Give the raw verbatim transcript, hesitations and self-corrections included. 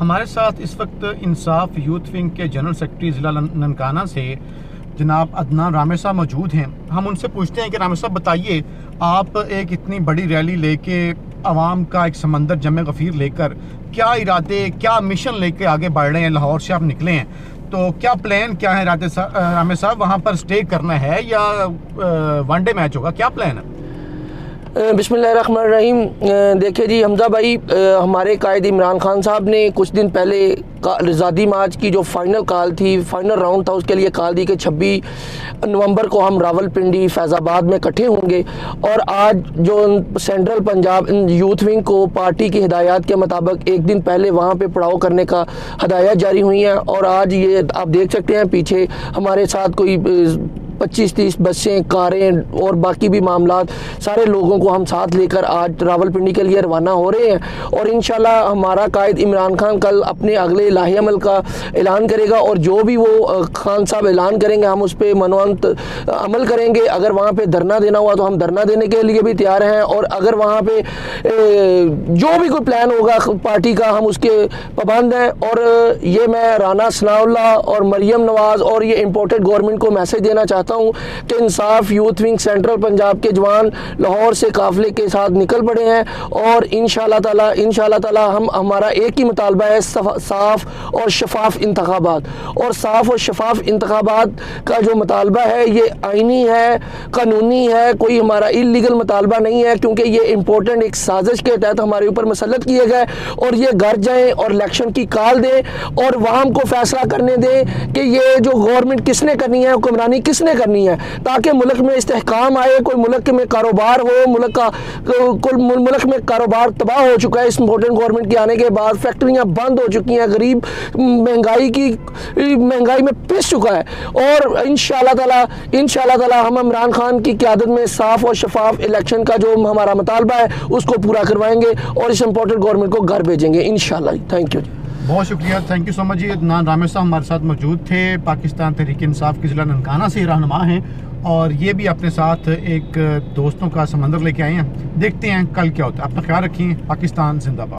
हमारे साथ इस वक्त इंसाफ यूथ विंग के जनरल सेक्रेटरी ज़िला ननकाना से जनाब अदनान रामे साहब मौजूद हैं। हम उनसे पूछते हैं कि रामे साहब बताइए, आप एक इतनी बड़ी रैली लेके आवाम का एक समंदर जमे गफ़ीर लेकर क्या इरादे, क्या मिशन लेके आगे बढ़ रहे हैं? लाहौर से आप निकले हैं तो क्या प्लान क्या है रामे साहब? वहाँ पर स्टे करना है या वनडे मैच होगा, क्या प्लान है? बिस्मिल्लाहिर्रहमानिर्रहीम। देखिए जी हमजा भाई, हमारे कायद इमरान खान साहब ने कुछ दिन पहले आज़ादी मार्च की जो फाइनल कॉल थी, फाइनल राउंड था, उसके लिए कॉल दी कि छब्बीस नवंबर को हम रावलपिंडी फैज़ाबाद में इकट्ठे होंगे। और आज जो सेंट्रल पंजाब यूथ विंग को पार्टी की हिदायत के मुताबिक एक दिन पहले वहाँ पे पड़ाव करने का हिदायत जारी हुई हैं। और आज ये आप देख सकते हैं पीछे हमारे साथ कोई पच्चीस तीस बसें, कारें और बाकी भी मामलात, सारे लोगों को हम साथ लेकर आज रावलपिंडी के लिए रवाना हो रहे हैं। और इंशाल्लाह हमारा कायद इमरान खान कल अपने अगले इलाही अमल का ऐलान करेगा और जो भी वो खान साहब ऐलान करेंगे हम उस पर मनवंत अमल करेंगे। अगर वहाँ पे धरना देना हुआ तो हम धरना देने के लिए भी तैयार हैं, और अगर वहाँ पे जो भी कोई प्लान होगा पार्टी का हम उसके पाबंद हैं। और ये मैं राना सनाउल्लाह और मरियम नवाज़ और ये इम्पोर्टेड गवर्नमेंट को मैसेज देना चाहता हूं कि Insaf youth wing central Punjab के जवान लाहौर से काफिले के साथ निकल पड़े हैं। और इंशाल्लाह ताला इंशाल्लाह ताला हम हमारा एक ही मुतालबा है, साफ और शफाफ इंतखाबात। और साफ और शफाफ इंतखाबात का जो मुतालबा है ये आईनी है, कानूनी है, कोई हमारा इलीगल मुतालबा नहीं है, क्योंकि ये इंपॉर्टेंट एक साजिश के तहत हमारे ऊपर मुसल्लत किए गए। और ये घर जाएं और इलेक्शन की कॉल दें और वहां को फैसला करने दें कि ये जो गवर्नमेंट किसने करनी है, हुक्मरानी किसने करनी है, ताकि मुल्क में इस्तेहकाम आए, कोई मुल्क में कारोबार हो। मुल्क का कुल मुल्क में कारोबार तबाह हो चुका है इस इम्पोर्टेंट गवर्नमेंट के आने के बाद। फैक्ट्रियां बंद हो चुकी हैं, गरीब महंगाई की महंगाई में पिस चुका है। और इंशाल्लाह ताला इंशाल्लाह ताला हम इमरान खान की क़यादत में साफ और शफाफ इलेक्शन का जो हमारा मुतालबा है उसको पूरा करवाएंगे और इस इम्पोर्टेंट गवर्नमेंट को घर भेजेंगे इंशाल्लाह। थैंक यू जी, बहुत शुक्रिया, थैंक यू सो मच जी। अदनान रामे साहब हमारे साथ मौजूद थे, पाकिस्तान तहरीक इंसाफ के ज़िला ननकाना से रहनुमा हैं, और ये भी अपने साथ एक दोस्तों का समंदर लेके आए हैं। देखते हैं कल क्या होता है। अपना ख्याल रखिए। पाकिस्तान जिंदाबाद।